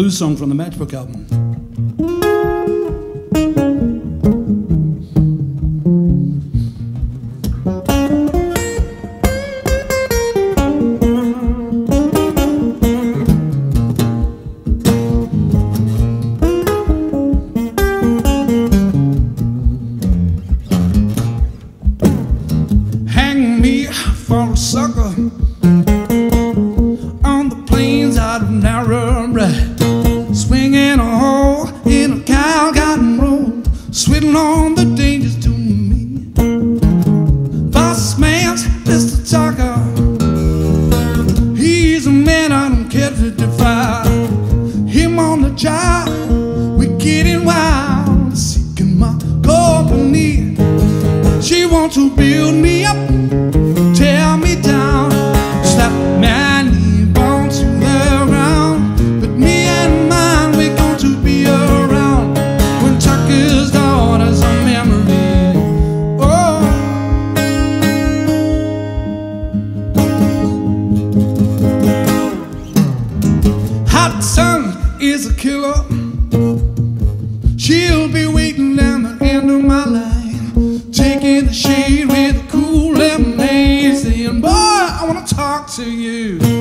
blues song from the Matchbook album. Hang me for a sucker on the plains out of Narrabri, swinging a hole in a cow cotton road, sweating on the dangers to me. Boss man's Mr. Tucker, he's a man I don't care to defy. Him on the job, we're getting wild, seeking my company. She wants to build me up, tear me down, slap my knee bone to the ground. But me and mine, we're going to be around when Tucker's daughter's a memory. Oh, hot sun is a killer. She'll be waiting down the end of my line, taking the shade with a cool lemonade, saying, boy, I want to talk to you.